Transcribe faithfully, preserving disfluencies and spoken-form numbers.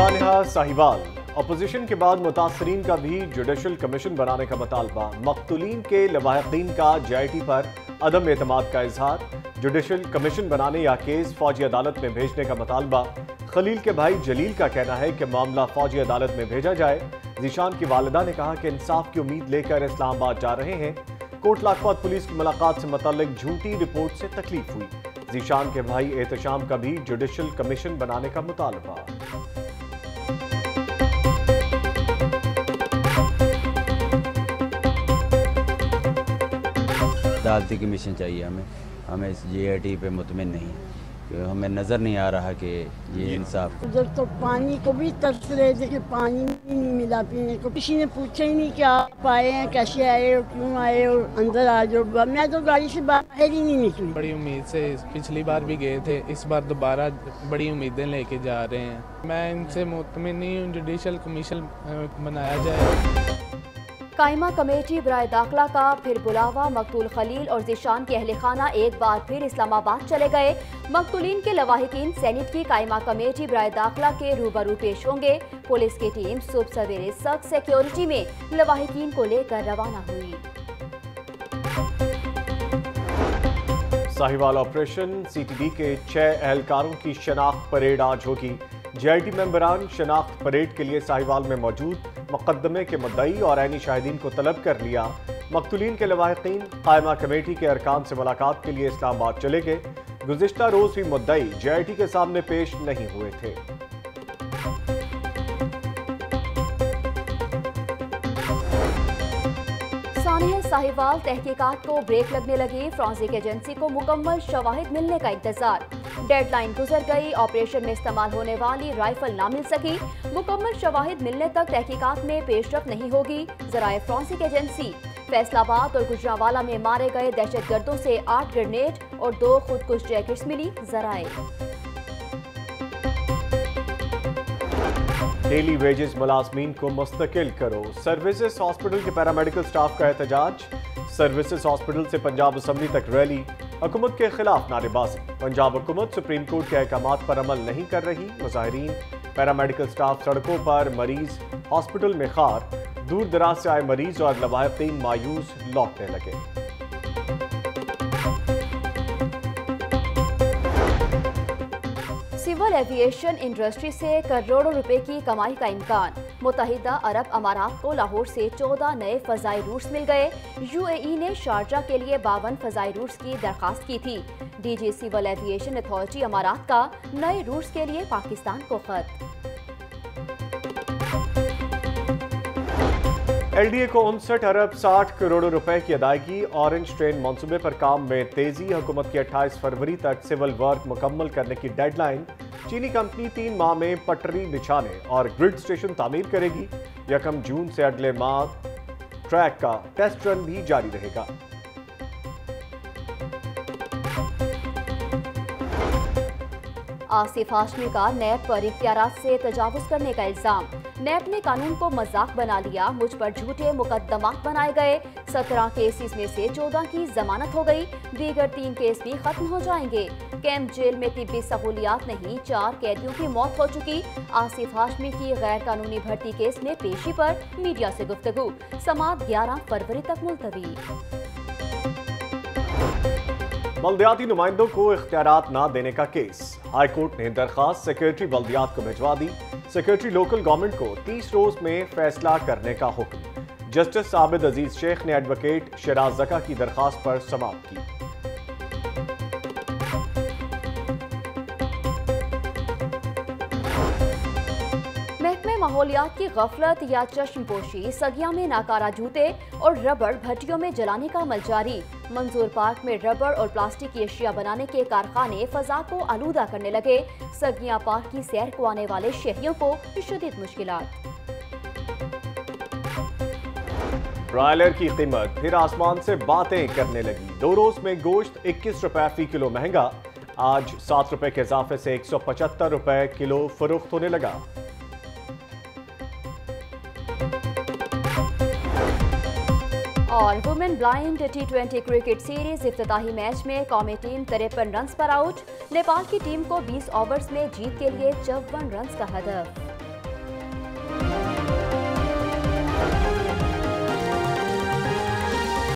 सानिहा Sahiwal, opposition के बाद मुतासरीन का भी जुडिशल कमीशन बनाने का मुतालबा। मकतूलीन के लवाहिकीन का जे आई टी पर अदम एतमाद का इजहार। जुडिशल कमीशन बनाने या केस फौजी अदालत में भेजने का मुतालबा। खलील के भाई जलील का कहना है कि मामला फौजी अदालत में भेजा जाए। जीशान की वालिदा ने कहा कि इंसाफ की उम्मीद लेकर इस्लामाबाद जा रहे हैं। कोट लाखपत पुलिस की मुलाकात से मुतल्लिक झूठी रिपोर्ट से तकलीफ हुई। जीशान के भाई एहतशाम का भी जुडिशल कमीशन बनाने का मुतालबा। अदालती कमीशन चाहिए हमें हमें इस जे आई टी पे मुतमिन नहीं है। हमें नज़र नहीं आ रहा कि ये इंसाफ। उधर तो पानी को भी तरस रहे थे कि पानी नहीं मिला पीने को। किसी ने पूछा ही नहीं कि आप आए हैं, कैसे आए हो, क्यों आए हो, अंदर आ जाओ। मैं तो गाड़ी से बाहर ही नहीं निकली। बड़ी उम्मीद से पिछली बार भी गए थे, इस बार दोबारा बड़ी उम्मीदें लेके जा रहे हैं। मैं इनसे मुतमिन नहीं हूँ, जुडिशल कमीशन बनाया जाए। कायमा कमेटी बराए दाखिला का फिर बुलावा। मकतूल खलील और जीशान के अहले खाना एक बार फिर इस्लामाबाद चले गए। मकतूलीन के लवाहिकीन सेनेट की कायमा कमेटी बराए दाखिला के रूबरू पेश होंगे। पुलिस की टीम सुबह सवेरे सख्त सिक्योरिटी में लवाहिकीन को लेकर रवाना हुई। Sahiwal operation C T D के छह एहलकारों की शनाख्त परेड आज होगी। जे आई टी मेंबरान शनाख्त परेड के लिए साहिवाल में मौजूद। मुकदमे के मुद्दई और ऐनी शाहिदीन को तलब कर लिया। मकतूलीन के लवाहिकीन कायमा कमेटी के अरकान से मुलाकात के लिए इस्लामाबाद चले गए। गुज़िश्ता रोज भी मुद्दई जे आई टी के सामने पेश नहीं हुए थे। सानिहा साहिवाल तहकीकात को ब्रेक लगने लगी। फ्रांसिक एजेंसी को मुकम्मल शवाहिद मिलने का इंतजार। डेडलाइन गुजर गई। ऑपरेशन में इस्तेमाल होने वाली राइफल ना मिल सकी। मुकम्मल शवाहिद मिलने तक तहकीकात में पेशरफ नहीं होगी। जराए फ्रांसिक एजेंसी। फैसलाबाद और गुजरांवाला में मारे गए दहशतगर्दों से आठ ग्रेनेड और दो खुदकुश जैकेट्स मिली। जराए डेली वेजेस मुलाजमीन को मुस्तकिल करो। सर्विसेज हॉस्पिटल के पैरामेडिकल स्टाफ का एहतजाज। सर्विसेज हॉस्पिटल से पंजाब असम्बली तक रैली। हुकूमत के खिलाफ नारेबाजी। पंजाब हुकूमत सुप्रीम कोर्ट के अहकामात पर अमल नहीं कर रही। मुजाहिरीन, पैरामेडिकल स्टाफ सड़कों पर, मरीज हॉस्पिटल में खार। दूर दराज से आए मरीज और लवाहिकीन मायूस लौटने लगे। सिविल एविएशन इंडस्ट्री से करोड़ों रुपए की कमाई का इम्कान। मुत्तहिदा अरब अमारात को लाहौर से चौदह नए फजाई रूट्स मिल गए। यू ए ई ने शारजा के लिए बावन फजाई रूट्स की दरखास्त की थी। D G civil aviation authority अमारात का नए रूट्स के लिए पाकिस्तान को खत। एल डी ए को उनसठ अरब साठ करोड़ रुपए की अदायगी। ऑरेंज ट्रेन मंसूबे पर काम में तेजी। हुकूमत की अट्ठाईस फरवरी तक सिविल वर्क मुकम्मल करने की डेडलाइन। चीनी कंपनी तीन माह में पटरी बिछाने और ग्रिड स्टेशन तामीर करेगी। यकम जून से अगले माह ट्रैक का टेस्ट रन भी जारी रहेगा। आसिफ हाशमी का नैब पर इख्तियारात से तजावुज करने का इल्जाम। नैब ने कानून को मजाक बना लिया। मुझ पर झूठे मुकदमात बनाए गए। सत्रह केसेस में से चौदह की जमानत हो गई। दीगर तीन केस भी खत्म हो जाएंगे। कैंप जेल में तिब्बी सहूलियात नहीं, चार कैदियों की मौत हो चुकी। आसिफ हाशमी की गैर कानूनी भर्ती केस में पेशी पर मीडिया से गुफ्तगू। समाअत ग्यारह फरवरी तक मुलतवी। बल्दियाती नुमाइंदों को इख्तियारात ना देने का केस। हाई कोर्ट ने दरखास्त सेक्रेटरी बल्दियात को भिजवा दी। सेक्रेटरी लोकल गवर्नमेंट को तीस रोज में फैसला करने का हुक्म। जस्टिस आबिद अजीज शेख ने एडवोकेट शराज जका की दरखास्त पर समाअत की। महकमे माहौलियात की गफलत या चश्मपोशी। सगिया में नाकारा जूते और रबड़ भट्टियों में जलाने का अमल जारी। मंजूर पार्क में रबड़ और प्लास्टिक की अशिया बनाने के कारखाने फजा को आलूदा करने लगे। सगिया पार्क की सैर को आने वाले शहरियों को शदीद मुश्किलात। ब्रायलर की कीमत फिर आसमान से बातें करने लगी। दो रोज में गोश्त इक्कीस रुपए फी किलो महंगा। आज सात रुपए के इजाफे से एक सौ पचहत्तर रुपए किलो फरोख्त होने लगा। और women blind T twenty cricket series इफ्तिताही मैच में कौमी टीम तिरपन रन पर आउट। नेपाल की टीम को बीस ओवर्स में जीत के लिए चौवन रन का हदफ।